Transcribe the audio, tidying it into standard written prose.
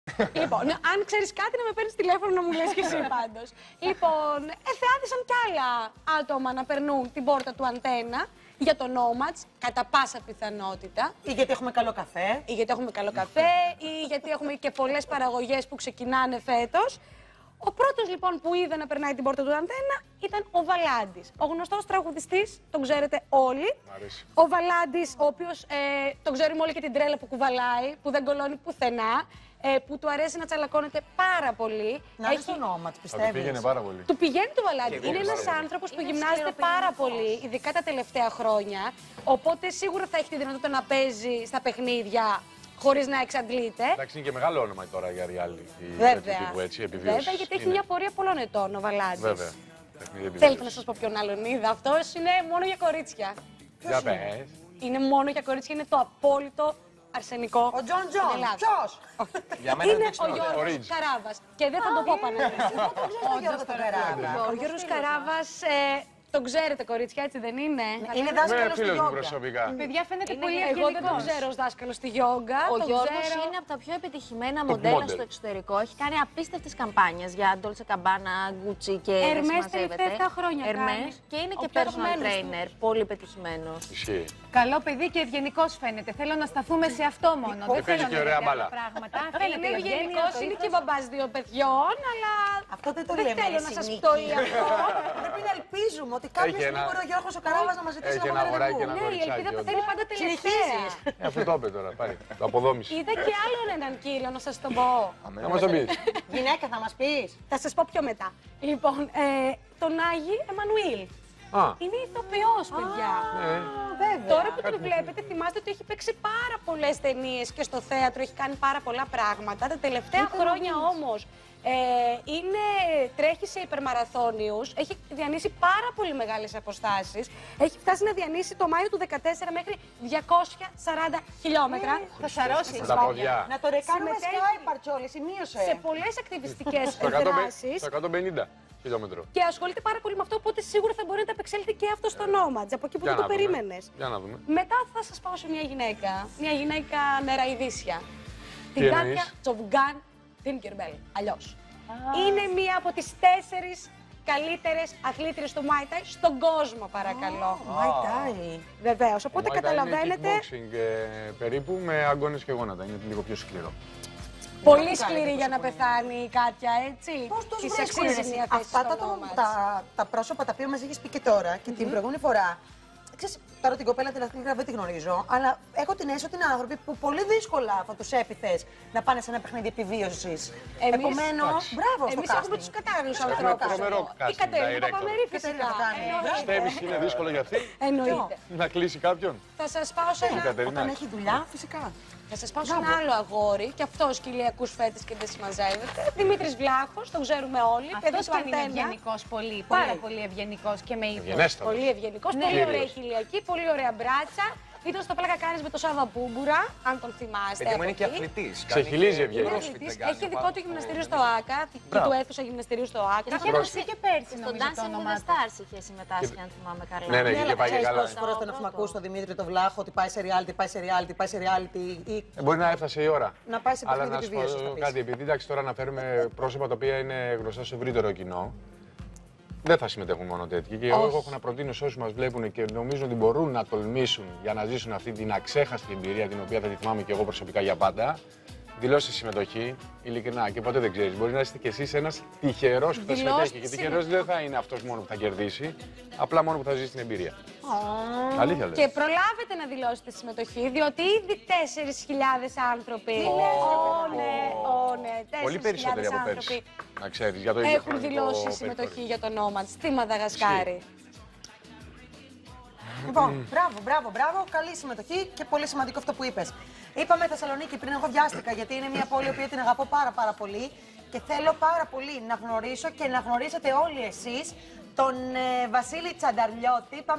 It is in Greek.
Λοιπόν, αν ξέρεις κάτι να με παίρνεις τηλέφωνο να μου λες και εσύ πάντως. Λοιπόν, θεάδησαν κι άλλα άτομα να περνούν την πόρτα του Αντένα για το Nomads, κατά πάσα πιθανότητα. Ή γιατί έχουμε καλό καφέ. Ή γιατί έχουμε καλό καφέ, ή γιατί έχουμε και πολλές παραγωγές που ξεκινάνε φέτος. Ο πρώτος λοιπόν που είδε να περνάει την πόρτα του Αντένα ήταν ο Βαλάντης. Ο γνωστός τραγουδιστής, τον ξέρετε όλοι. Ο Βαλάντης, ο οποίος τον ξέρουμε όλοι και την τρέλα που κουβαλάει, που δεν κολώνει πουθενά. Που του αρέσει να τσαλακώνεται πάρα πολύ. Να είναι στο Nomads, πιστεύεις? Του πήγαινε πάρα πολύ. Του πηγαίνει το Βαλάντι. Είναι ένας άνθρωπος που γυμνάζεται πάρα πολύ, ειδικά τα τελευταία χρόνια. Οπότε σίγουρα θα έχει τη δυνατότητα να παίζει στα παιχνίδια χωρίς να εξαντλείται. Εντάξει, είναι και μεγάλο όνομα τώρα για reality. Βέβαια. Βέβαια, γιατί έχει μια πορεία πολλών ετών ο Βαλάντης. Βέβαια. Θέλετε να σας πω ποιον άλλον είδα? Αυτός είναι μόνο για κορίτσια. Για πες. Είναι μόνο για κορίτσια, είναι το απόλυτο αρσενικό. Ο Τζον Τζον. Ποιος? Για μένα Είναι είναι ο Γιώργος Καράβας. Και δεν θα το πω πανέμορφα. Ο Γιώργος Καράβας, τον ξέρετε κορίτσια, έτσι δεν είναι? Είναι δάσκαλος στη φίλος μου γιόγκα. προσωπικά. Παιδιά, φαίνεται πολύ Εγώ δεν τον ευγενικός. ξέρω ως δάσκαλο στη γιόγκα. Ο Γιώργος είναι από τα πιο επιτυχημένα μοντέλα στο εξωτερικό. Έχει κάνει απίστευτες καμπάνιες για Dolce Gabbana, Gucci και Hermès τελευταία 7 χρόνια κάνει. Και είναι Ο και πιο personal αγαπημένος trainer, πολύ πετυχημένος. Ισχύει. Καλό παιδί και ευγενικός φαίνεται. Θέλω να σταθούμε σε αυτό μόνο. Δεν παίζει θέλω και να ωραία δείτε μπάλα. άλλα πράγματα. Είναι Φαίνεται ευγενικός, είναι και μπαμπάς 2 παιδιών, αλλά Αυτό δεν το δεν λέμε. θέλω να εσύ, σας Νίκη. πω ή αυτό. Πρέπει να ελπίζουμε ότι κάποια Έχει στιγμή ένα- μπορεί ο Γιώργος ο Καράβας να μας ζητήσει Έχει να ένα πάμε αγοράκι ραντεβού. και ένα Ναι, η κοριτσάκι. ελπίδα όντως. πεθαίνει πάντα τελευταία. Συνεχίζεις. Αυτό το είπε τώρα, πάρει. Το αποδόμησε. Είδα και άλλον έναν κύριο, να σας τον πω. Να μας το πεις. Γυναίκα θα μας πεις? Θα σας πω πιο μετά. Λοιπόν, τον Άγη Εμμανουήλ. Α, Είναι ηθοποιός, παιδιά. Τώρα που τον βλέπετε, θυμάστε ότι έχει παίξει πάρα πολλές ταινίες και στο θέατρο, έχει κάνει πάρα πολλά πράγματα. Τα τελευταία χρόνια όμως τρέχει σε υπερμαραθώνιους, έχει διανύσει πάρα πολύ μεγάλες αποστάσεις. Έχει φτάσει να διανύσει το Μάιο του 2014 μέχρι 240 χιλιόμετρα. Θα σαρώσει. με τα ποδιά. Να το ρεκάνουμε Συμμετέχει Sky Παρτσόλη, σημείωσε. Σε πολλές ακτιβιστικές Στο 150 δράσεις. στο 150 χιλιόμετρο. Και ασχολείται πάρα πολύ με αυτό, οπότε σίγουρα θα μπορεί να τα απεξέλθει και αυτό στο Nomads, από εκεί που Για δεν το να δούμε. περίμενες. Για να δούμε. Μετά θα σας πάω σε μια γυναίκα. Μια γυναίκα νεραϊδίσια. Την εννοείς? Κάτια Τσοβγκάν Τίνκερμπελ. Αλλιώς. Είναι μία από τις 4 καλύτερες αθλήτριες του Muay Thai στον κόσμο, παρακαλώ. Muay Thai. Βεβαίως. Οπότε Muay Thai καταλαβαίνετε. Είναι kickboxing περίπου με αγώνες και γόνατα. Είναι λίγο πιο σκληρό. Πολύ σκληρή για να πεθάνει η Κάτια, έτσι. Πώς τους Της βρίσκουνε, αξίζει εσύ? μια θέση Αυτά στο Nomads. τα πρόσωπα τα οποία μας έχεις πει και τώρα και την προηγούμενη φορά. Ξέρεις, τώρα την κοπέλα την αθλήτρια δεν τη γνωρίζω, αλλά έχω την αίσθηση ότι είναι άνθρωποι που πολύ δύσκολα θα τους έπιθες να πάνε σε ένα παιχνίδι επιβίωσης. Επομένως, μπράβο στο Εμείς έχουμε casting. τους κατάλληλους Έχουμε ανθρώπους. τρομερό Η casting Κατερίνα director. Παπαμερή φυσικά. Κατερίνα θα κάνει. Εννοείται. Πιστεύεις είναι δύσκολο για αυτή Εννοείται. να κλείσει κάποιον? Θα σας πάω σε ένα Κατερίνα. Όταν έχει δουλειά, φυσικά. Θα σας πάω σε ένα άλλο αγόρι, και αυτός κοιλιακούς φέτες και δεν συμμαζεύεται. Δημήτρης Βλάχος, τον ξέρουμε όλοι. Παιδί Αυτός του και είναι Αντένα. ευγενικός, πολύ, Πάρα πάρα πολύ ευγενικός και με ήθος. Ευγενέστατος. Πολύ ευγενικός, Ναι. πολύ ωραία Κύριος. χιλιακή, πολύ ωραία μπράτσα. Ήταν στο Πλάκα Κάνεις με το Σάβα Μπούμπουρα, αν τον θυμάστε. Παιδί μου από είναι και εκεί. αθλητής. Ξεχυλίζει Είναι ευγενικός. αθλητής, έχει δικό του γυμναστήριο στο ΆΚΑ, και του αίθουσα γυμναστηρίου στο ΆΚΑ. Είχε δώσει και πέρσι, Στο νομίζω, το Dancing with όνομά the του. Stars είχε συμμετάσχει, αν θυμάμαι καλά. Ναι, ναι, Ναι, είχε αλλά πάει και ξέρεις καλά. πόσες φορές τον έχουμε ακούσει τον Δημήτρη τον Βλάχο ότι πάει σε reality, πάει σε reality, πάει σε reality ή Μπορεί να έφτασε η ώρα. να πάει σε Αλλά παιχνίδι να σου πω επιβίωσης. θα πεις. κάτι, επειδή εντάξει τώρα αναφέρουμε πρόσωπα τα οποία είναι γνωστά στο ευρύτερο κοινό. Δεν θα συμμετέχουν μόνο τέτοιοι. Και εγώ έχω να προτείνω σε όσους μας βλέπουν και νομίζουν ότι μπορούν να τολμήσουν για να ζήσουν αυτή την αξέχαστη εμπειρία, την οποία θα τη θυμάμαι και εγώ προσωπικά για πάντα. Δηλώστε συμμετοχή, ειλικρινά, και ποτέ δεν ξέρεις. Μπορεί να είστε κι εσείς ένας τυχερός που θα συμμετέχει. Και τυχερός δεν θα είναι αυτός μόνο που θα κερδίσει, απλά μόνο που θα ζήσει την εμπειρία. Αλήθεια λέω. Και προλάβετε να δηλώσετε συμμετοχή, διότι ήδη 4.000 άνθρωποι. Ναι, 4.000 Πολύ περισσότεροι από άνθρωποι πέρσι. Να ξέρεις, για το ίδιο έχουν χρονικό δηλώσει περιθώριο. συμμετοχή για το Nomads στη Μαδαγασκάρη. Λοιπόν, μπράβο. Καλή συμμετοχή και πολύ σημαντικό αυτό που είπες. Είπαμε Θεσσαλονίκη πριν, εγώ βιάστηκα γιατί είναι μια πόλη που την αγαπώ πάρα πολύ και θέλω πάρα πολύ να γνωρίσω και να γνωρίσετε όλοι εσείς τον Βασίλη Τσανταρλιώτη.